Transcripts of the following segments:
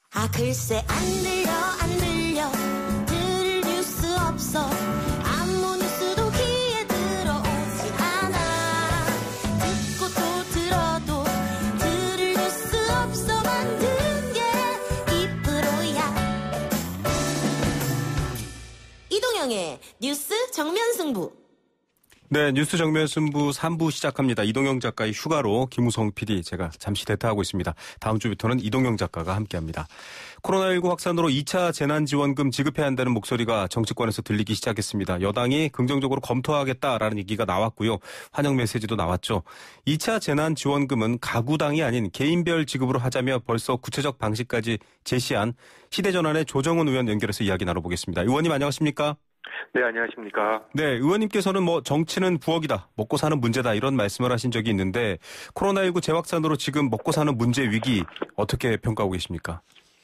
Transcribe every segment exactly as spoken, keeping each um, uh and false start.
아 글쎄 안 들려 안 들려 들을 뉴스 없어 아무 뉴스도 귀에 들어오지 않아 듣고 또 들어도 들을 뉴스 없어 만든 게 이 프로야 이동영의 뉴스 정면 승부. 네, 뉴스 정면 승부 삼 부 시작합니다. 이동영 작가의 휴가로 김우성 피디 제가 잠시 대타하고 있습니다. 다음 주부터는 이동영 작가가 함께합니다. 코로나십구 확산으로 이 차 재난지원금 지급해야 한다는 목소리가 정치권에서 들리기 시작했습니다. 여당이 긍정적으로 검토하겠다라는 얘기가 나왔고요. 환영 메시지도 나왔죠. 이 차 재난지원금은 가구당이 아닌 개인별 지급으로 하자며 벌써 구체적 방식까지 제시한 시대전환의 조정훈 의원 연결해서 이야기 나눠보겠습니다. 의원님 안녕하십니까? 네, 안녕하십니까. 네, 의원님께서는 뭐 정치는 부엌이다, 먹고 사는 문제다 이런 말씀을 하신 적이 있는데 코로나십구 재확산으로 지금 먹고 사는 문제 위기 어떻게 평가하고 계십니까?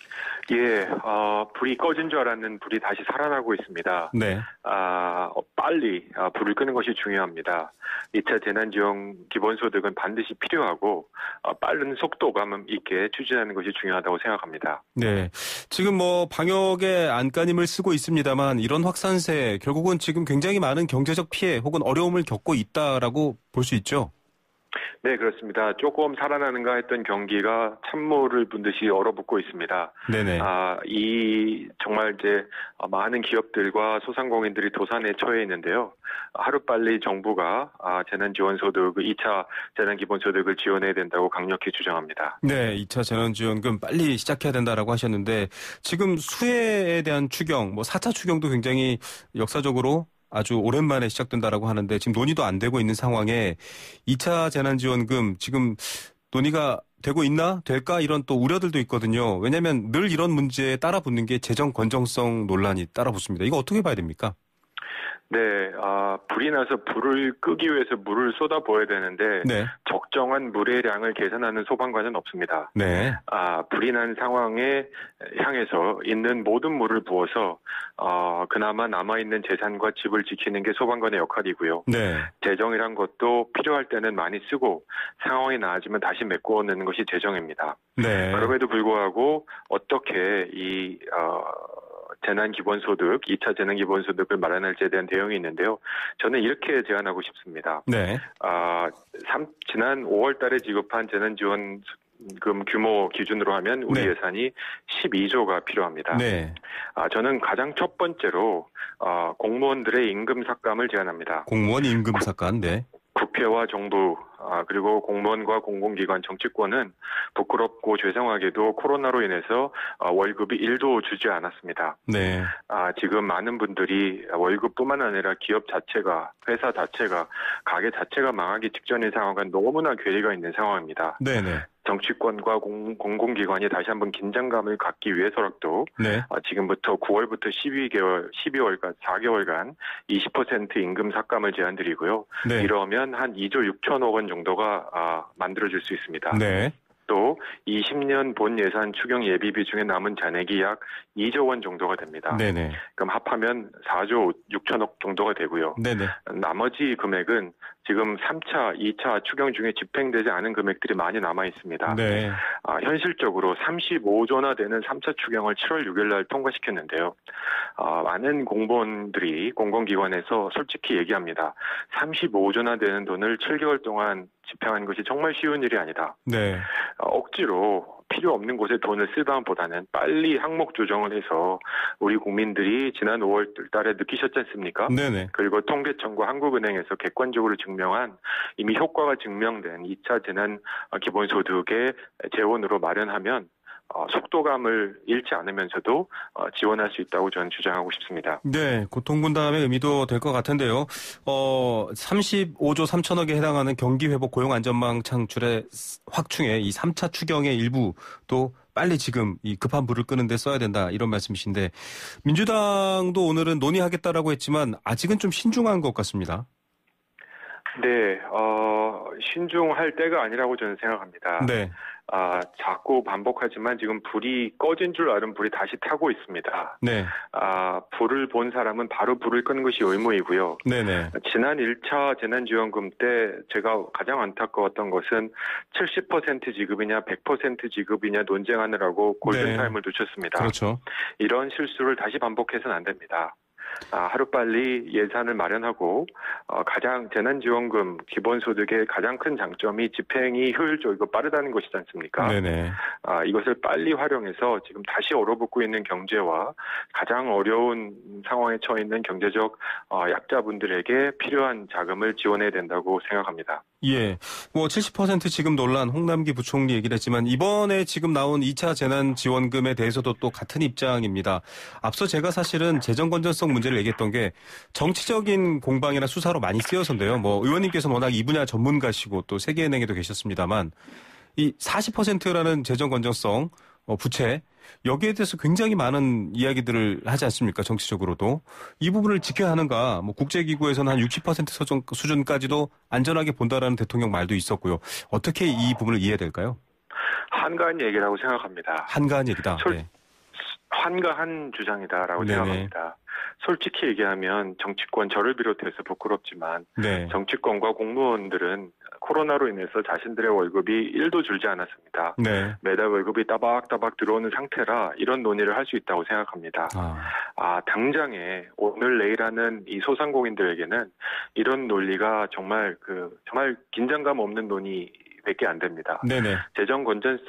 예, 어, 불이 꺼진 줄 알았는 불이 다시 살아나고 있습니다. 네. 아, 어, 빨리 아, 불을 끄는 것이 중요합니다. 이 차 재난지원 기본소득은 반드시 필요하고 어, 빠른 속도감 있게 추진하는 것이 중요하다고 생각합니다. 네, 지금 뭐 방역에 안간힘을 쓰고 있습니다만 이런 확산세 결국은 지금 굉장히 많은 경제적 피해 혹은 어려움을 겪고 있다라고 볼 수 있죠. 네, 그렇습니다. 조금 살아나는가 했던 경기가 찬물을 붓듯이 얼어붙고 있습니다. 네네. 아, 이 정말 이제 많은 기업들과 소상공인들이 도산에 처해 있는데요. 하루빨리 정부가 아, 재난지원소득, 이 차 재난기본소득을 지원해야 된다고 강력히 주장합니다. 네, 이 차 재난지원금 빨리 시작해야 된다라고 하셨는데 지금 수혜에 대한 추경, 뭐 사 차 추경도 굉장히 역사적으로 아주 오랜만에 시작된다라고 하는데 지금 논의도 안 되고 있는 상황에 이 차 재난지원금 지금 논의가 되고 있나? 될까? 이런 또 우려들도 있거든요. 왜냐하면 늘 이런 문제에 따라붙는 게 재정 건정성 논란이 따라붙습니다. 이거 어떻게 봐야 됩니까? 네, 아, 불이 나서 불을 끄기 위해서 물을 쏟아부어야 되는데 네. 적정한 물의 량을 계산하는 소방관은 없습니다. 네. 아, 불이 난 상황에 향해서 있는 모든 물을 부어서 어, 그나마 남아있는 재산과 집을 지키는 게 소방관의 역할이고요. 네. 재정이란 것도 필요할 때는 많이 쓰고 상황이 나아지면 다시 메꾸어 내는 것이 재정입니다. 네. 그럼에도 불구하고 어떻게 이 어, 재난기본소득, 이 차 재난기본소득을 마련할지에 대한 대응이 있는데요. 저는 이렇게 제안하고 싶습니다. 네. 아, 삼, 지난 오월 달에 지급한 재난지원금 규모 기준으로 하면 우리 네. 예산이 십이조가 필요합니다. 네. 아, 저는 가장 첫 번째로 어, 공무원들의 임금 삭감을 제안합니다. 공무원 임금 삭감, 네. 국회와 정부 아, 그리고 공무원과 공공기관 정치권은 부끄럽고 죄송하게도 코로나로 인해서 아, 월급이 일도 주지 않았습니다. 네. 아, 지금 많은 분들이 월급뿐만 아니라 기업 자체가, 회사 자체가, 가게 자체가 망하기 직전인 상황과 너무나 괴리가 있는 상황입니다. 네네. 정치권과 공, 공공기관이 다시 한번 긴장감을 갖기 위해서라도 네. 아, 지금부터 구월부터 십이 개월, 십이월간 사 개월간 이십 퍼센트 임금 삭감을 제안드리고요. 네. 이러면 한 이조 육천억 원 정도가 아, 만들어질 수 있습니다. 네. 또 이십 년 본 예산 추경 예비비 중에 남은 잔액이 약 이조 원 정도가 됩니다. 네네. 그럼 합하면 사조 육천억 정도가 되고요. 네네. 나머지 금액은 지금 삼 차, 이 차 추경 중에 집행되지 않은 금액들이 많이 남아 있습니다. 네. 아, 현실적으로 삼십오조나 되는 삼 차 추경을 칠월 육일 날 통과시켰는데요. 아, 많은 공무원들이 공공기관에서 솔직히 얘기합니다. 삼십오조나 되는 돈을 칠 개월 동안 집행하는 것이 정말 쉬운 일이 아니다. 네. 어, 억지로 필요 없는 곳에 돈을 쓰다보다는 빨리 항목 조정을 해서 우리 국민들이 지난 오월 달에 느끼셨지 않습니까? 네네. 그리고 통계청과 한국은행에서 객관적으로 증명한 이미 효과가 증명된 이 차 재난 기본소득의 재원으로 마련하면 어, 속도감을 잃지 않으면서도 어, 지원할 수 있다고 저는 주장하고 싶습니다. 네, 고통분담의 의미도 될 것 같은데요. 어, 삼십오조 삼천억에 해당하는 경기회복 고용안전망 창출의 확충에 이 삼 차 추경의 일부도 빨리 지금 이 급한 불을 끄는 데 써야 된다 이런 말씀이신데 민주당도 오늘은 논의하겠다라고 했지만 아직은 좀 신중한 것 같습니다. 네, 어, 신중할 때가 아니라고 저는 생각합니다. 네. 아, 자꾸 반복하지만 지금 불이 꺼진 줄 알은 불이 다시 타고 있습니다. 네. 아, 불을 본 사람은 바로 불을 끄는 것이 의무이고요. 네네. 지난 일 차 재난지원금 때 제가 가장 안타까웠던 것은 칠십 퍼센트 지급이냐 백 퍼센트 지급이냐 논쟁하느라고 골든타임을 네. 놓쳤습니다. 그렇죠. 이런 실수를 다시 반복해서는 안 됩니다. 아, 하루빨리 예산을 마련하고 어, 가장 재난지원금 기본소득의 가장 큰 장점이 집행이 효율적이고 빠르다는 것이지 않습니까? 네네. 아, 이것을 빨리 활용해서 지금 다시 얼어붙고 있는 경제와 가장 어려운 상황에 처해 있는 경제적 어, 약자분들에게 필요한 자금을 지원해야 된다고 생각합니다. 예. 뭐 칠십 퍼센트 지급 논란 홍남기 부총리 얘기를 했지만 이번에 지금 나온 이 차 재난지원금에 대해서도 또 같은 입장입니다. 앞서 제가 사실은 재정 건전성 문제를 얘기했던 게 정치적인 공방이나 수사로 많이 쓰여서인데요. 뭐 의원님께서는 워낙 이 분야 전문가시고 또 세계은행에도 계셨습니다만 이 사십 퍼센트라는 재정 건전성 어, 부채 여기에 대해서 굉장히 많은 이야기들을 하지 않습니까? 정치적으로도. 이 부분을 지켜야 하는가. 뭐 국제기구에서는 한 육십 퍼센트 수준까지도 안전하게 본다라는 대통령 말도 있었고요. 어떻게 이 부분을 이해될까요? 한가한 얘기라고 생각합니다. 한가한 얘기다. 솔, 네. 한가한 주장이다라고 네네. 생각합니다. 솔직히 얘기하면 정치권 저를 비롯해서 부끄럽지만 네. 정치권과 공무원들은 코로나로 인해서 자신들의 월급이 일도 줄지 않았습니다. 네. 매달 월급이 따박따박 들어오는 상태라 이런 논의를 할 수 있다고 생각합니다. 아. 아, 당장에 오늘 내일하는 이 소상공인들에게는 이런 논리가 정말 그 정말 긴장감 없는 논의 밖에 안 됩니다. 네네. 재정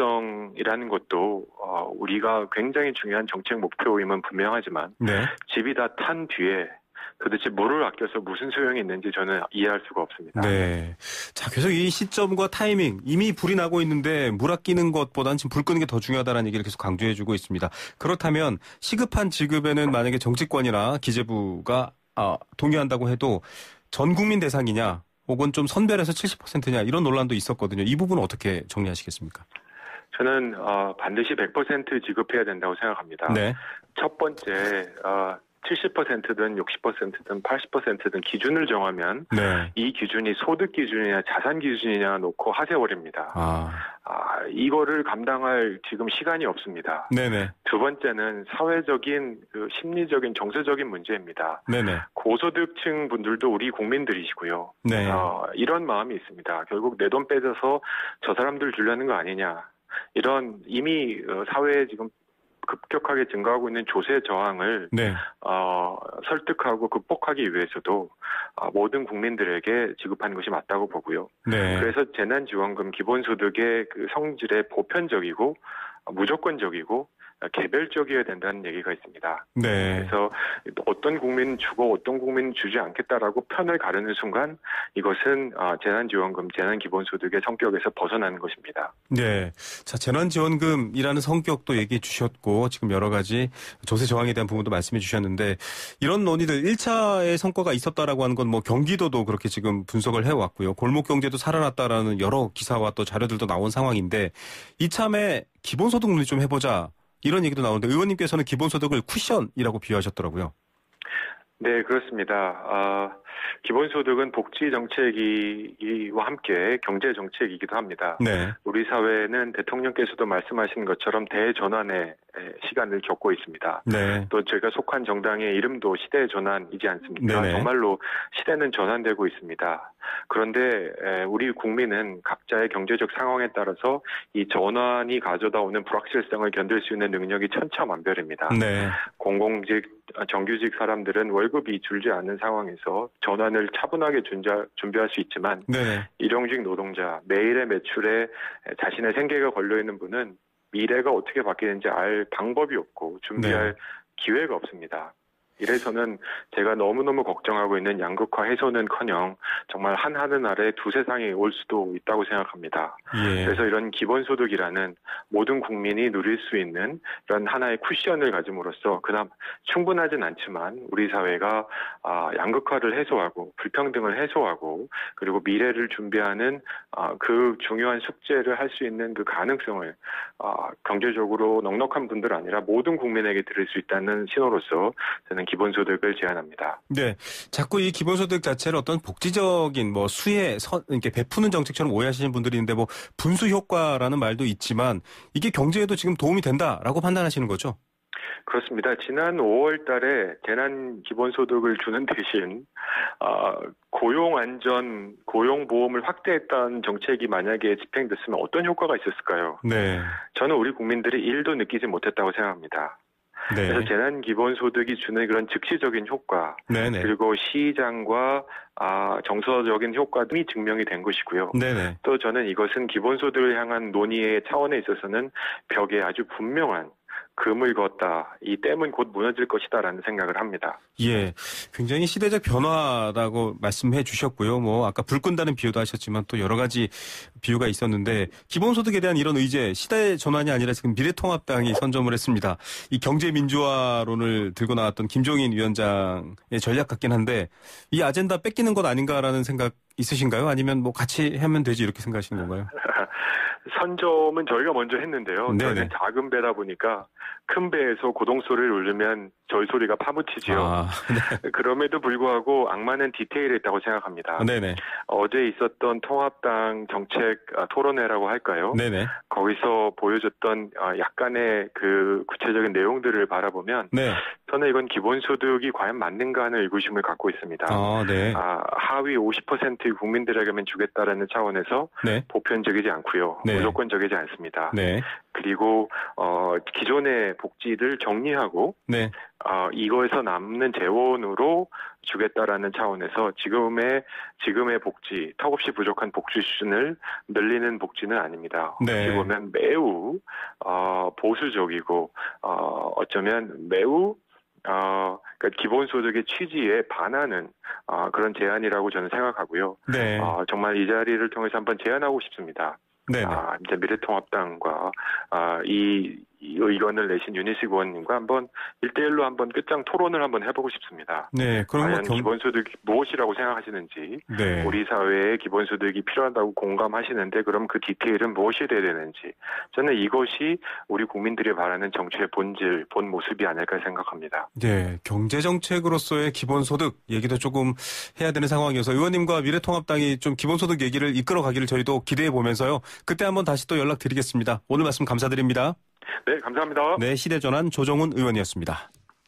건전성이라는 것도 어, 우리가 굉장히 중요한 정책 목표임은 분명하지만 네. 집이 다 탄 뒤에 도대체 물을 아껴서 무슨 소용이 있는지 저는 이해할 수가 없습니다. 네. 자, 계속 이 시점과 타이밍, 이미 불이 나고 있는데 물 아끼는 것보다는 지금 불 끄는 게 더 중요하다는 얘기를 계속 강조해주고 있습니다. 그렇다면 시급한 지급에는 만약에 정치권이나 기재부가 아, 동의한다고 해도 전 국민 대상이냐 혹은 좀 선별해서 칠십 퍼센트냐 이런 논란도 있었거든요. 이 부분은 어떻게 정리하시겠습니까? 저는 어, 반드시 백 퍼센트 지급해야 된다고 생각합니다. 네. 첫 번째 어, 칠십 퍼센트든 육십 퍼센트든 팔십 퍼센트든 기준을 정하면 네. 이 기준이 소득 기준이냐 자산 기준이냐 놓고 하세월입니다. 아. 아, 이거를 감당할 지금 시간이 없습니다. 네네. 두 번째는 사회적인 그 심리적인 정서적인 문제입니다. 네네. 고소득층 분들도 우리 국민들이시고요. 네. 어, 이런 마음이 있습니다. 결국 내 돈 빼줘서 저 사람들 주려는 거 아니냐. 이런 이미 사회에 지금 급격하게 증가하고 있는 조세 저항을 네. 어, 설득하고 극복하기 위해서도 어, 모든 국민들에게 지급하는 것이 맞다고 보고요. 네. 그래서 재난지원금 기본소득의 그 성질에 보편적이고 어, 무조건적이고 개별적이어야 된다는 얘기가 있습니다. 네. 그래서 어떤 국민은 주고 어떤 국민은 주지 않겠다라고 편을 가르는 순간 이것은 재난지원금, 재난기본소득의 성격에서 벗어나는 것입니다. 네. 자, 재난지원금이라는 성격도 얘기해 주셨고 지금 여러 가지 조세 저항에 대한 부분도 말씀해 주셨는데 이런 논의들 일 차의 성과가 있었다라고 하는 건 뭐 경기도도 그렇게 지금 분석을 해왔고요. 골목경제도 살아났다라는 여러 기사와 또 자료들도 나온 상황인데 이참에 기본소득 논의 좀 해보자. 이런 얘기도 나오는데 의원님께서는 기본소득을 쿠션이라고 비유하셨더라고요. 네, 그렇습니다. 아, 기본소득은 복지정책이와 함께 경제정책이기도 합니다. 네. 우리 사회는 대통령께서도 말씀하신 것처럼 대전환의 시간을 겪고 있습니다. 네. 또 제가 속한 정당의 이름도 시대전환이지 않습니까? 네네. 정말로 시대는 전환되고 있습니다. 그런데 우리 국민은 각자의 경제적 상황에 따라서 이 전환이 가져다 오는 불확실성을 견딜 수 있는 능력이 천차만별입니다. 네. 공공직, 정규직 사람들은 월급이 줄지 않는 상황에서 전환을 차분하게 준비할 수 있지만 네. 일용직 노동자, 매일의 매출에 자신의 생계가 걸려있는 분은 미래가 어떻게 바뀌는지 알 방법이 없고 준비할 네. 기회가 없습니다. 이래서는 제가 너무너무 걱정하고 있는 양극화 해소는커녕 정말 한 하늘 아래 두 세상이 올 수도 있다고 생각합니다. 예. 그래서 이런 기본소득이라는 모든 국민이 누릴 수 있는 이런 하나의 쿠션을 가짐으로써 그나마 충분하진 않지만 우리 사회가 양극화를 해소하고 불평등을 해소하고 그리고 미래를 준비하는 그 중요한 숙제를 할 수 있는 그 가능성을 경제적으로 넉넉한 분들 아니라 모든 국민에게 드릴 수 있다는 신호로서 저는 저는 기본소득을 제안합니다. 네, 자꾸 이 기본소득 자체를 어떤 복지적인 뭐 수혜 선 이렇게 베푸는 정책처럼 오해하시는 분들이 있는데 뭐 분수 효과라는 말도 있지만 이게 경제에도 지금 도움이 된다라고 판단하시는 거죠? 그렇습니다. 지난 오월 달에 재난 기본소득을 주는 대신 어, 고용안전, 고용보험을 확대했던 정책이 만약에 집행됐으면 어떤 효과가 있었을까요? 네. 저는 우리 국민들이 일도 느끼지 못했다고 생각합니다. 네. 그래서 재난 기본소득이 주는 그런 즉시적인 효과, 네네. 그리고 시장과 아, 정서적인 효과 등이 증명이 된 것이고요. 네네. 또 저는 이것은 기본소득을 향한 논의의 차원에 있어서는 벽에 아주 분명한 금을 걷다. 이 댐은 곧 무너질 것이다라는 생각을 합니다. 예, 굉장히 시대적 변화라고 말씀해 주셨고요. 뭐 아까 불 끈다는 비유도 하셨지만 또 여러 가지 비유가 있었는데 기본소득에 대한 이런 의제, 시대의 전환이 아니라 지금 미래통합당이 선점을 했습니다. 이 경제민주화론을 들고 나왔던 김종인 위원장의 전략 같긴 한데 이 아젠다 뺏기는 것 아닌가라는 생각 있으신가요? 아니면 뭐 같이 하면 되지 이렇게 생각하시는 건가요? 선점은 저희가 먼저 했는데요. 네네. 저희는 작은 배다 보니까 큰 배에서 고동소리를 울리면 저희 소리가 파묻히지요. 아, 네. 그럼에도 불구하고 악마는 디테일에 있다고 생각합니다. 네네. 어제 있었던 통합당 정책 토론회라고 할까요? 네네. 거기서 보여줬던 약간의 그 구체적인 내용들을 바라보면 네. 저는 이건 기본소득이 과연 맞는가 하는 의구심을 갖고 있습니다. 아, 네. 아, 하위 오십 퍼센트 국민들에게만 주겠다라는 차원에서 네. 보편적이지 않고요. 네. 무조건적이지 않습니다. 네. 그리고 어, 기존의 복지를 정리하고 네. 어, 이거에서 남는 재원으로 주겠다라는 차원에서 지금의 지금의 복지, 턱없이 부족한 복지 수준을 늘리는 복지는 아닙니다. 네. 어떻게 보면 매우 어, 보수적이고 어, 어쩌면 매우 어, 그러니까 기본소득의 취지에 반하는 어, 그런 제안이라고 저는 생각하고요. 네. 어, 정말 이 자리를 통해서 한번 제안하고 싶습니다. 네. 아, 이제 미래통합당과 아, 이, 이 의견을 내신 윤희식 의원님과 한번 일대일로 한번 끝장 토론을 한번 해보고 싶습니다. 네. 그럼 과연 경... 기본소득이 무엇이라고 생각하시는지, 네. 우리 사회에 기본소득이 필요하다고 공감하시는데 그럼 그 디테일은 무엇이 돼야 되는지, 저는 이것이 우리 국민들이 바라는 정치의 본질, 본 모습이 아닐까 생각합니다. 네. 경제정책으로서의 기본소득 얘기도 조금 해야 되는 상황이어서 의원님과 미래통합당이 좀 기본소득 얘기를 이끌어가기를 저희도 기대해 보면서요. 그때 한번 다시 또 연락드리겠습니다. 오늘 말씀 감사드립니다. 네, 감사합니다. 네, 시대전환 조정훈 의원이었습니다.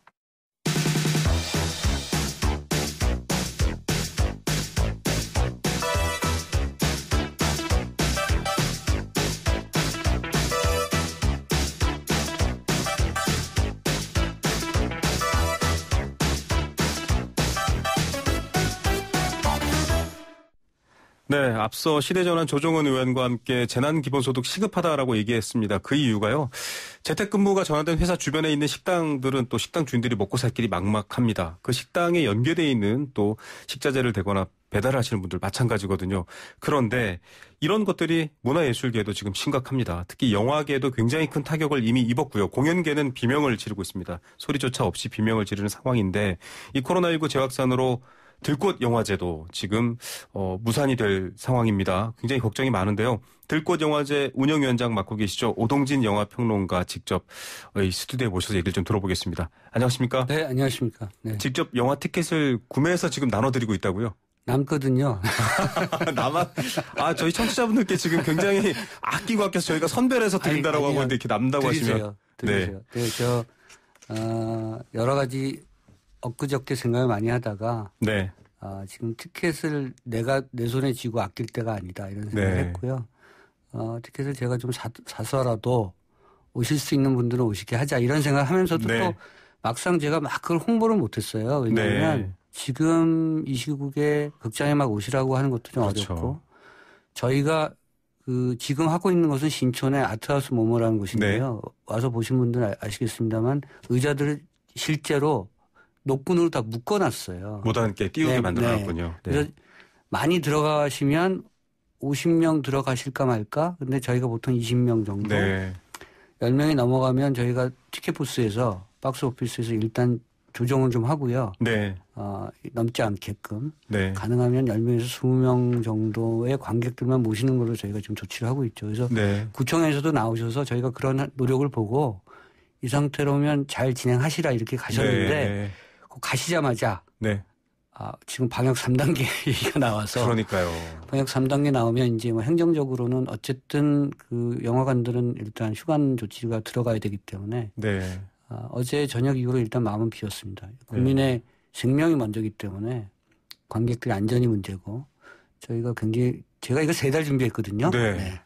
네, 앞서 시대전환 조정훈 의원과 함께 재난기본소득 시급하다라고 얘기했습니다. 그 이유가요. 재택근무가 전환된 회사 주변에 있는 식당들은 또 식당 주인들이 먹고 살 길이 막막합니다. 그 식당에 연계되어 있는 또 식자재를 대거나 배달하시는 분들 마찬가지거든요. 그런데 이런 것들이 문화예술계에도 지금 심각합니다. 특히 영화계에도 굉장히 큰 타격을 이미 입었고요. 공연계는 비명을 지르고 있습니다. 소리조차 없이 비명을 지르는 상황인데 이 코로나십구 재확산으로 들꽃 영화제도 지금 어, 무산이 될 상황입니다. 굉장히 걱정이 많은데요. 들꽃 영화제 운영위원장 맡고 계시죠. 오동진 영화평론가 직접 이 스튜디오에 모셔서 얘기를 좀 들어보겠습니다. 안녕하십니까? 네, 안녕하십니까. 네. 직접 영화 티켓을 구매해서 지금 나눠드리고 있다고요? 남거든요. 남아, 아, 저희 청취자분들께 지금 굉장히 아끼고 아껴서 저희가 선별해서 드린다라고 아니, 하고 있는데 이렇게 남다고 드리세요. 하시면. 드리세요. 네. 네, 저, 어, 여러 가지 엊그저께 생각을 많이 하다가. 네. 어, 지금 티켓을 내가 내 손에 쥐고 아낄 때가 아니다. 이런 생각을 네. 했고요. 어, 티켓을 제가 좀 사, 사서라도 오실 수 있는 분들은 오시게 하자. 이런 생각을 하면서도 네. 또 막상 제가 막 그걸 홍보를 못했어요. 왜냐하면 네. 지금 이 시국에 극장에 막 오시라고 하는 것도 좀 그렇죠. 어렵고 저희가 그 지금 하고 있는 것은 신촌의 아트하우스 모모라는 곳인데요. 네. 와서 보신 분들은 아시겠습니다만 의자들을 실제로 녹군으로 다 묶어놨어요. 못 앉게 띄우게 네, 만들어놨군요. 네. 그래서 많이 들어가시면 오십 명 들어가실까 말까? 근데 저희가 보통 이십 명 정도. 네. 열 명이 넘어가면 저희가 티켓 부스에서 박스 오피스에서 일단 조정을 좀 하고요. 네. 어, 넘지 않게끔. 네. 가능하면 열 명에서 이십 명 정도의 관객들만 모시는 걸로 저희가 좀 조치를 하고 있죠. 그래서 네. 구청에서도 나오셔서 저희가 그런 노력을 보고 이 상태로면 잘 진행하시라 이렇게 가셨는데 네. 가시자마자 네. 아, 지금 방역 삼 단계 얘기가 나와서 그러니까요. 방역 삼 단계 나오면 이제 뭐 행정적으로는 어쨌든 그 영화관들은 일단 휴관 조치가 들어가야 되기 때문에 네. 아, 어제 저녁 이후로 일단 마음은 비었습니다. 국민의 네. 생명이 먼저기 때문에 관객들의 안전이 문제고 저희가 굉장히 제가 이거 세 달 준비했거든요. 네. 네.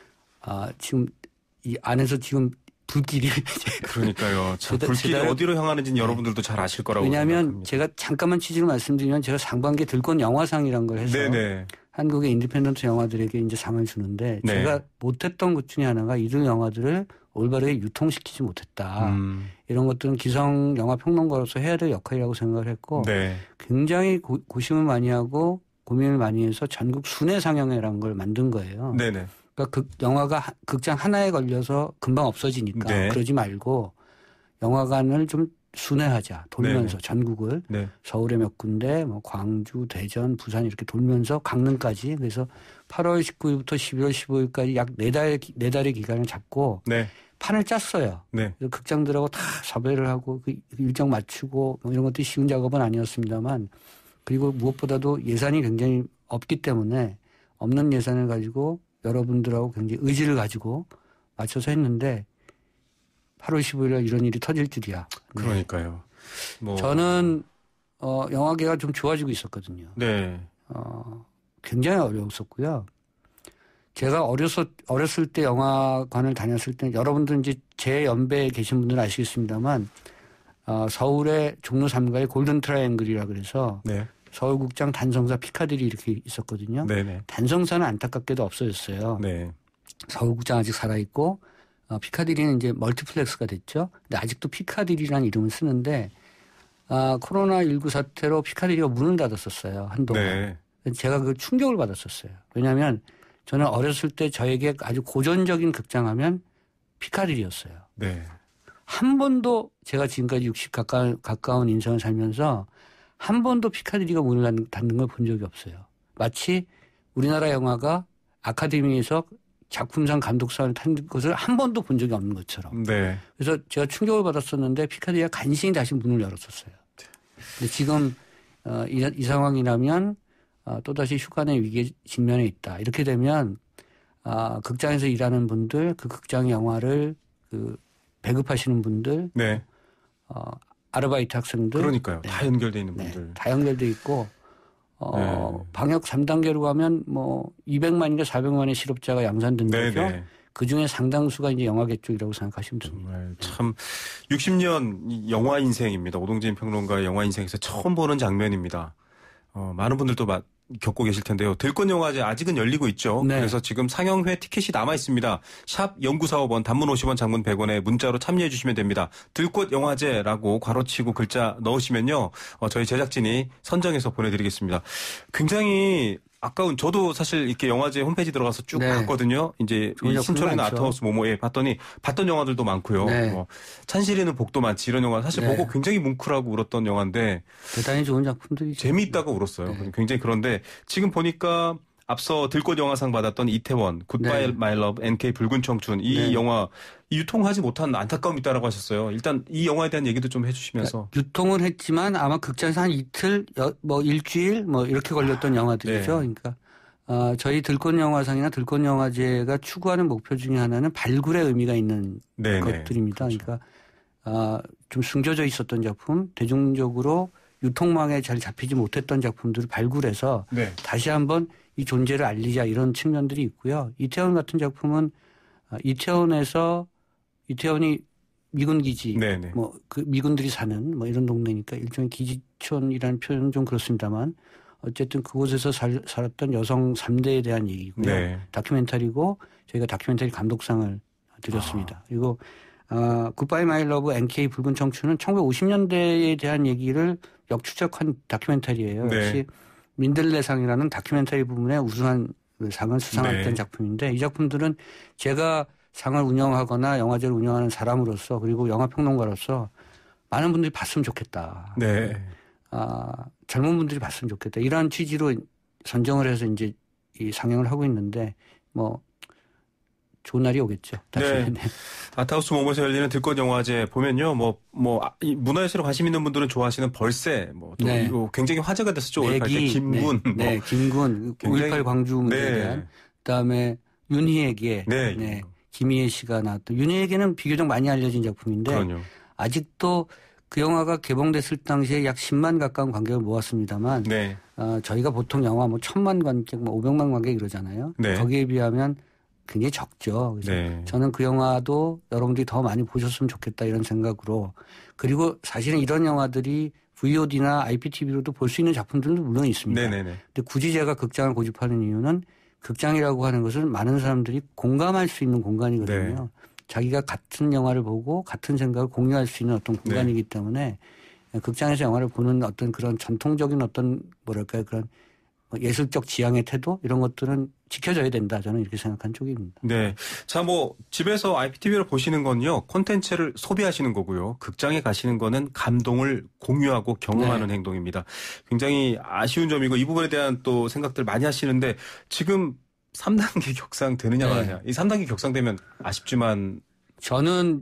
아, 지금 이 안에서 지금 불길이 그러니까요. 참 세달, 불길이 세달, 어디로 향하는지는 네. 여러분들도 잘 아실 거라고 왜냐하면 생각합니다. 제가 잠깐만 취지를 말씀드리면 제가 상반기에 들꽃 영화상이라는 걸 해서 네네. 한국의 인디펜던트 영화들에게 이제 상을 주는데 네. 제가 못했던 것 중에 하나가 이들 영화들을 올바르게 유통시키지 못했다. 음. 이런 것들은 기성 영화 평론가로서 해야 될 역할이라고 생각을 했고 네. 굉장히 고, 고심을 많이 하고 고민을 많이 해서 전국 순회 상영회라는 걸 만든 거예요. 네네. 그러니까 극, 영화가 하, 극장 하나에 걸려서 금방 없어지니까 네. 그러지 말고 영화관을 좀 순회하자. 돌면서 네네. 전국을 네. 서울에 몇 군데 뭐 광주, 대전, 부산 이렇게 돌면서 강릉까지 그래서 팔월 십구일부터 십이월 십오일까지 약 네 달, 네 달의 기간을 잡고 네. 판을 짰어요. 네. 그래서 극장들하고 다 섭외를 하고 그 일정 맞추고 뭐 이런 것도 쉬운 작업은 아니었습니다만 그리고 무엇보다도 예산이 굉장히 없기 때문에 없는 예산을 가지고 여러분들하고 굉장히 의지를 가지고 맞춰서 했는데 팔월 십오일에 이런 일이 터질 줄이야. 네. 그러니까요. 뭐 저는 어, 영화계가 좀 좋아지고 있었거든요. 네. 어, 굉장히 어려웠었고요. 제가 어렸을, 어렸을 때 영화관을 다녔을 때 여러분들 이제 제 연배에 계신 분들은 아시겠습니다만 어, 서울의 종로 삼 가의 골든 트라이앵글이라 그래서 네. 서울국장, 단성사, 피카디리 이렇게 있었거든요. 네네. 단성사는 안타깝게도 없어졌어요. 네. 서울국장 아직 살아있고 어, 피카디리는 이제 멀티플렉스가 됐죠. 근데 아직도 피카디리라는 이름을 쓰는데 아, 코로나십구 사태로 피카디리가 문을 닫았었어요. 한동안. 네. 제가 그 충격을 받았었어요. 왜냐하면 저는 어렸을 때 저에게 아주 고전적인 극장하면 피카디리였어요. 네. 한 번도 제가 지금까지 육십 가까운, 가까운 인생을 살면서 한 번도 피카디리가 문을 닫는 걸 본 적이 없어요. 마치 우리나라 영화가 아카데미에서 작품상 감독상을 탄 것을 한 번도 본 적이 없는 것처럼. 네. 그래서 제가 충격을 받았었는데 피카디리가 간신히 다시 문을 열었었어요. 근데 지금 어, 이, 이 상황이라면 어, 또다시 휴관의 위기에 직면해 있다. 이렇게 되면 어, 극장에서 일하는 분들, 그 극장 영화를 그 배급하시는 분들, 네. 어, 아르바이트 학생들. 그러니까요. 네. 다 연결되어 있는 분들. 네. 다 연결돼 있고 어, 네. 방역 삼 단계로 가면 뭐 이백만인가 사백만의 실업자가 양산된 네, 거죠. 네. 그중에 상당수가 이제 영화계 쪽이라고 생각하시면 됩니다. 정말 참 육십 년 영화 인생입니다. 오동진 평론가의 영화 인생에서 처음 보는 장면입니다. 어, 많은 분들도 마, 겪고 계실 텐데요. 들꽃 영화제 아직은 열리고 있죠. 네. 그래서 지금 상영회 티켓이 남아 있습니다. 샵 영구사오 번 단문 오십 원 장문 백 원에 문자로 참여해 주시면 됩니다. 들꽃 영화제라고 괄호치고 글자 넣으시면요. 어, 저희 제작진이 선정해서 보내드리겠습니다. 굉장히 아까운 저도 사실 이렇게 영화제 홈페이지 들어가서 쭉 네. 봤거든요. 이제 이 신촌에는 아트하우스 모모에 봤더니 봤던 영화들도 많고요. 네. 뭐 찬실이는 복도 많지 이런 영화 사실 네. 보고 굉장히 뭉클하고 울었던 영화인데 대단히 좋은 작품들이 재미있다고 울었어요. 네. 굉장히 그런데 지금 보니까 앞서 들꽃 영화상 받았던 이태원, 굿바이 네. 마이 러브, 엔케이 붉은 청춘 이 네. 영화 유통하지 못한 안타까움이 있다라고 하셨어요. 일단 이 영화에 대한 얘기도 좀 해주시면서 그러니까 유통은 했지만 아마 극장에서 한 이틀, 뭐 일주일 뭐 이렇게 걸렸던 아, 영화들이죠. 네. 그러니까 어, 저희 들꽃 영화상이나 들꽃 영화제가 추구하는 목표 중에 하나는 발굴의 의미가 있는 네, 것들입니다. 네. 그렇죠. 그러니까 어, 좀 숨겨져 있었던 작품, 대중적으로 유통망에 잘 잡히지 못했던 작품들을 발굴해서 네. 다시 한번 이 존재를 알리자 이런 측면들이 있고요. 이태원 같은 작품은 이태원에서 이태원이 미군 기지, 네네. 뭐 그 미군들이 사는 뭐 이런 동네니까 일종의 기지촌이라는 표현은 좀 그렇습니다만 어쨌든 그곳에서 살, 살았던 여성 삼 대에 대한 얘기고요. 네. 다큐멘터리고 저희가 다큐멘터리 감독상을 드렸습니다. 아. 그리고 어, 굿바이 마이 러브 엔케이 붉은 청춘은 천구백오십 년대에 대한 얘기를 역추적한 다큐멘터리예요. 네. 역시 민들레상이라는 다큐멘터리 부분에 우수한 상을 수상했던 네. 작품인데 이 작품들은 제가 상을 운영하거나 영화제를 운영하는 사람으로서 그리고 영화평론가로서 많은 분들이 봤으면 좋겠다. 네. 아, 젊은 분들이 봤으면 좋겠다. 이러한 취지로 선정을 해서 이제 이 상영을 하고 있는데 뭐 좋은 날이 오겠죠. 다시. 네. 아트하우스 모모에서 열리는 들꽃 영화제 보면요, 뭐, 뭐, 아, 이 문화예술에 관심 있는 분들은 좋아하시는 벌새, 뭐, 또 네. 이거 굉장히 화제가 됐었죠. 오일팔 때 김군. 네, 뭐. 네 김군. 굉장히- 오일팔 광주 문제에 네. 대한. 그다음에 윤희에게. 네. 네. 김희애 씨가 나왔던. 윤희에게는 비교적 많이 알려진 작품인데. 그럼요. 아직도 그 영화가 개봉됐을 당시에 약 십만 가까운 관객을 모았습니다만. 네. 어, 저희가 보통 영화 뭐 천만 관객, 뭐 오백만 관객 이러잖아요. 네. 거기에 비하면 굉장히 적죠. 그래서 네. 저는 그 영화도 여러분들이 더 많이 보셨으면 좋겠다 이런 생각으로. 그리고 사실은 이런 영화들이 브이오디나 아이피티비로도 볼 수 있는 작품들도 물론 있습니다. 네네네. 근데 굳이 제가 극장을 고집하는 이유는 극장이라고 하는 것은 많은 사람들이 공감할 수 있는 공간이거든요. 네. 자기가 같은 영화를 보고 같은 생각을 공유할 수 있는 어떤 공간이기 네. 때문에 극장에서 영화를 보는 어떤 그런 전통적인 어떤 뭐랄까요 그런 예술적 지향의 태도 이런 것들은 지켜져야 된다. 저는 이렇게 생각한 쪽입니다. 네. 자, 뭐, 집에서 아이피티비를 보시는 건요, 콘텐츠를 소비하시는 거고요. 극장에 가시는 거는 감동을 공유하고 경험하는 네. 행동입니다. 굉장히 아쉬운 점이고, 이 부분에 대한 또 생각들 많이 하시는데, 지금 삼 단계 격상되느냐, 네. 마느냐. 이 삼 단계 격상되면 아쉽지만, 저는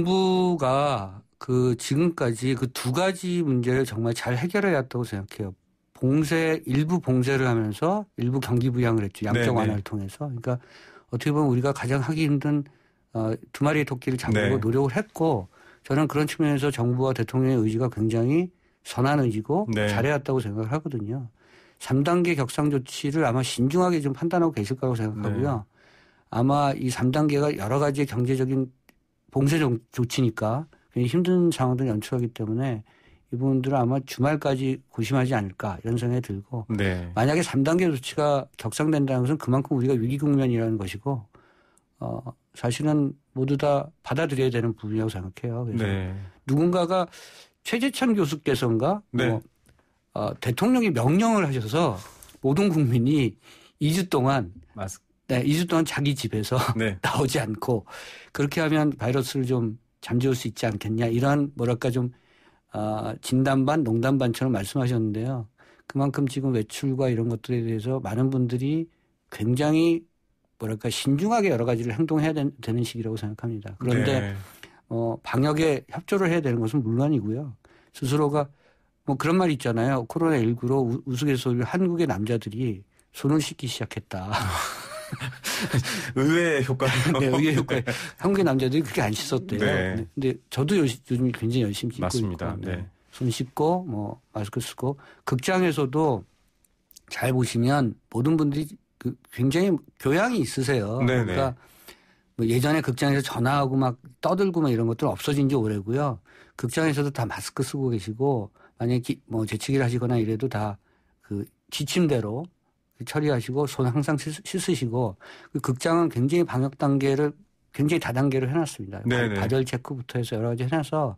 정부가 그 지금까지 그 두 가지 문제를 정말 잘 해결해야 했다고 생각해요. 봉쇄, 일부 봉쇄를 하면서 일부 경기 부양을 했죠. 양적 네네. 완화를 통해서. 그러니까 어떻게 보면 우리가 가장 하기 힘든 어, 두 마리의 토끼를 잡으려고 네. 노력을 했고 저는 그런 측면에서 정부와 대통령의 의지가 굉장히 선한 의지고 네. 잘해왔다고 생각을 하거든요. 삼 단계 격상 조치를 아마 신중하게 좀 판단하고 계실 거라고 생각하고요. 네. 아마 이 삼 단계가 여러 가지의 경제적인 봉쇄 조치니까 굉장히 힘든 상황들을 연출하기 때문에 이분들은 아마 주말까지 고심하지 않을까 이런 생각이 들고 네. 만약에 삼 단계 조치가 격상된다는 것은 그만큼 우리가 위기 국면이라는 것이고 어, 사실은 모두 다 받아들여야 되는 부분이라고 생각해요. 그래서 네. 누군가가 최재천 교수께서인가 네. 뭐, 어, 대통령이 명령을 하셔서 모든 국민이 이 주 동안 마스크. 네, 이 주 동안 자기 집에서 네. 나오지 않고 그렇게 하면 바이러스를 좀 잠재울 수 있지 않겠냐 이런 뭐랄까 좀 어, 진담반 농담반처럼 말씀하셨는데요. 그만큼 지금 외출과 이런 것들에 대해서 많은 분들이 굉장히 뭐랄까 신중하게 여러 가지를 행동해야 되, 되는 시기라고 생각합니다. 그런데 네. 어, 방역에 협조를 해야 되는 것은 물론이고요. 스스로가 뭐 그런 말 있잖아요. 코로나십구로 우스갯소리로 한국의 남자들이 손을 씻기 시작했다. 의외의 효과. 네, 의외의 효과. 한국의 남자들이 그렇게 안 씻었대요. 네. 근데 저도 요즘 굉장히 열심히 씻고 맞습니다. 있고. 네. 손 씻고 뭐 마스크 쓰고 극장에서도 잘 보시면 모든 분들이 그 굉장히 교양이 있으세요. 네네. 그러니까 뭐 예전에 극장에서 전화하고 막 떠들고 막 이런 것들 없어진 지 오래고요. 극장에서도 다 마스크 쓰고 계시고 만약에 기, 뭐 재치기를 하시거나 이래도 다 그 지침대로 처리하시고 손 항상 씻으시고 그 극장은 굉장히 방역 단계를 굉장히 다단계로 해놨습니다. 네네. 발열 체크부터 해서 여러 가지 해놔서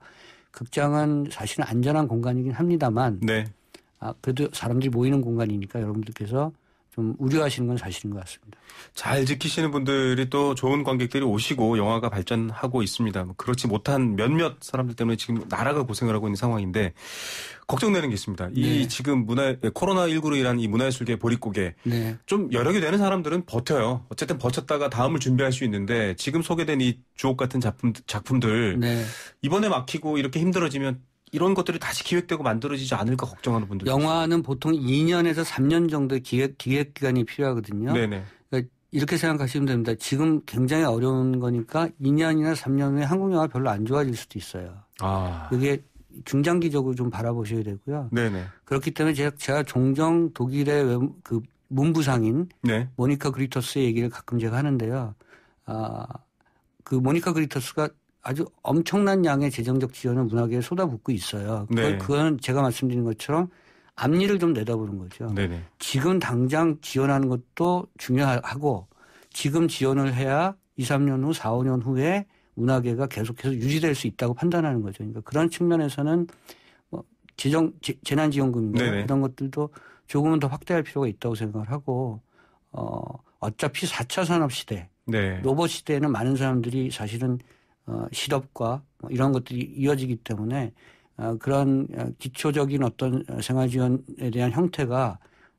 극장은 사실은 안전한 공간이긴 합니다만 네. 아, 그래도 사람들이 모이는 공간이니까 여러분들께서 좀 우려하시는 건 사실인 것 같습니다. 잘 지키시는 분들이 또 좋은 관객들이 오시고 영화가 발전하고 있습니다. 뭐 그렇지 못한 몇몇 사람들 때문에 지금 나라가 고생을 하고 있는 상황인데 걱정되는 게 있습니다. 이 네. 지금 문화 코로나십구로 인한 이 문화예술계 보릿고개 네. 좀 여력이 되는 사람들은 버텨요. 어쨌든 버텼다가 다음을 준비할 수 있는데 지금 소개된 이 주옥 같은 작품, 작품들 네. 이번에 막히고 이렇게 힘들어지면 이런 것들이 다시 기획되고 만들어지지 않을까 걱정하는 분들. 영화는 보통 이 년에서 삼 년 정도의 기획, 기획 기간이 필요하거든요. 네네. 그러니까 이렇게 생각하시면 됩니다. 지금 굉장히 어려운 거니까 이 년이나 삼 년 후에 한국 영화 별로 안 좋아질 수도 있어요. 아. 그게 중장기적으로 좀 바라보셔야 되고요. 네네. 그렇기 때문에 제가, 제가 종종 독일의 외- 그 문부상인 네. 모니카 그리터스의 얘기를 가끔 제가 하는데요. 아, 그 모니카 그리터스가 아주 엄청난 양의 재정적 지원을 문화계에 쏟아붓고 있어요. 그걸, 네. 그건 제가 말씀드린 것처럼 앞일을 좀 내다보는 거죠. 네네. 지금 당장 지원하는 것도 중요하고 지금 지원을 해야 이, 삼 년 후, 사, 오 년 후에 문화계가 계속해서 유지될 수 있다고 판단하는 거죠. 그러니까 그런 측면에서는 뭐 재정, 재난지원금인가 네네. 이런 것들도 조금은 더 확대할 필요가 있다고 생각을 하고 어, 어차피 사 차 산업시대, 네. 로봇 시대에는 많은 사람들이 사실은 어, 실업과 뭐 이런 것들이 이어지기 때문에 어, 그런 기초적인 어떤 생활지원에 대한 형태가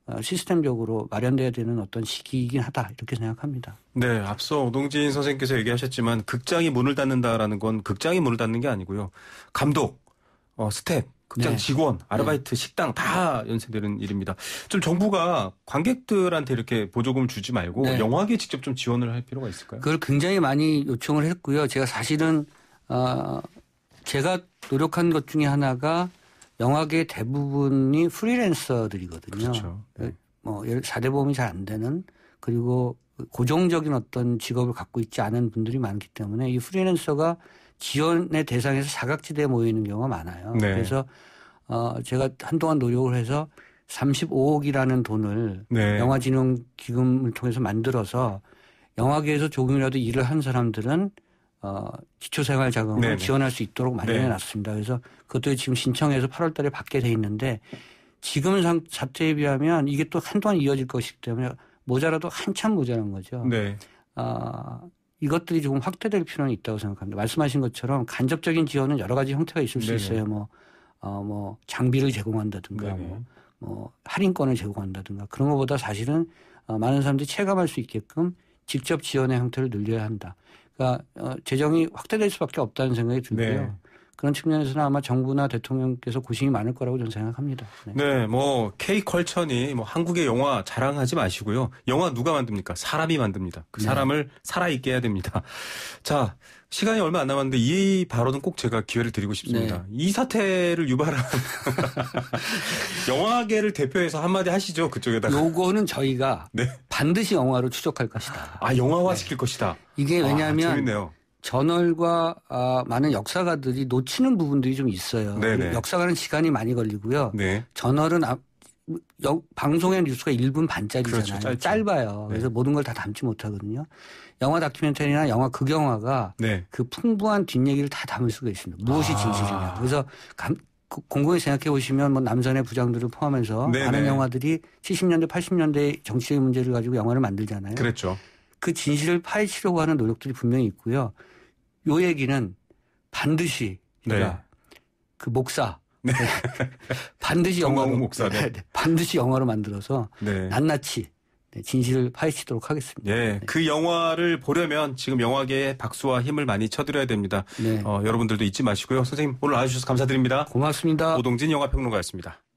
시스템적으로 마련돼야 되는 어떤 시기이긴 하다 이렇게 생각합니다. 네, 앞서 오동진 선생님께서 얘기하셨지만 극장이 문을 닫는다라는 건 극장이 문을 닫는 게 아니고요. 감독, 어, 스텝, 극장 네. 직원, 아르바이트, 네. 식당 다 연쇄되는 일입니다. 좀 정부가 관객들한테 이렇게 보조금을 주지 말고 네. 영화계에 직접 좀 지원을 할 필요가 있을까요? 그걸 굉장히 많이 요청을 했고요. 제가 사실은 어, 제가 노력한 것 중에 하나가 영화계 대부분이 프리랜서들이거든요. 그렇죠. 네. 뭐 사대보험이 잘 안 되는 그리고 고정적인 어떤 직업을 갖고 있지 않은 분들이 많기 때문에 이 프리랜서가 지원의 대상에서 사각지대에 모이는 경우가 많아요. 네. 그래서 어 제가 한동안 노력을 해서 삼십오억이라는 돈을 네. 영화진흥기금을 통해서 만들어서 영화계에서 조금이라도 일을 한 사람들은 어 기초생활자금을 네네. 지원할 수 있도록 마련해 네. 놨습니다. 그래서 그것도 지금 신청해서 팔월 달에 받게 돼 있는데 지금 상, 사태에 비하면 이게 또 한동안 이어질 것이기 때문에 모자라도 한참 모자란 거죠. 네. 어, 이것들이 조금 확대될 필요는 있다고 생각합니다. 말씀하신 것처럼 간접적인 지원은 여러 가지 형태가 있을 수 네네. 있어요. 뭐, 어, 뭐 장비를 제공한다든가 뭐, 뭐 할인권을 제공한다든가 그런 것보다 사실은 어, 많은 사람들이 체감할 수 있게끔 직접 지원의 형태를 늘려야 한다. 그러니까 어, 재정이 확대될 수밖에 없다는 생각이 들고요. 네. 그런 측면에서는 아마 정부나 대통령께서 고심이 많을 거라고 저는 생각합니다. 네, 네 뭐 K컬처니 뭐 한국의 영화 자랑하지 마시고요. 영화 누가 만듭니까? 사람이 만듭니다. 그 사람을 네. 살아있게 해야 됩니다. 자, 시간이 얼마 안 남았는데 이 발언은 꼭 제가 기회를 드리고 싶습니다. 네. 이 사태를 유발한 영화계를 대표해서 한마디 하시죠. 그쪽에다가. 요거는 저희가 네. 반드시 영화로 추적할 것이다. 아, 영화화시킬 네. 것이다. 이게 왜냐하면 아, 재밌네요. 저널과 아, 많은 역사가들이 놓치는 부분들이 좀 있어요. 네네. 역사가는 시간이 많이 걸리고요. 네. 저널은 아, 여, 방송의 뉴스가 일 분 반짜리잖아요. 그렇죠, 짧아요. 네. 그래서 모든 걸 다 담지 못하거든요. 영화 다큐멘터리나 영화 극영화가 네. 그 풍부한 뒷얘기를 다 담을 수가 있습니다. 무엇이 진실이냐. 아. 그래서 감, 곰곰이 생각해 보시면 뭐 남선의 부장들을 포함해서 네네. 많은 영화들이 칠십 년대, 팔십 년대 정치적인 문제를 가지고 영화를 만들잖아요. 그렇죠. 그 진실을 파헤치려고 하는 노력들이 분명히 있고요. 요 얘기는 반드시 네. 그 목사 네. 반드시 영화로 목사 네. 반드시 영화로 만들어서 네. 낱낱이 진실을 파헤치도록 하겠습니다. 네. 네. 그 영화를 보려면 지금 영화계에 박수와 힘을 많이 쳐드려야 됩니다. 네. 어, 여러분들도 잊지 마시고요. 선생님 오늘 나와주셔서 감사드립니다. 고맙습니다. 오동진 영화평론가였습니다.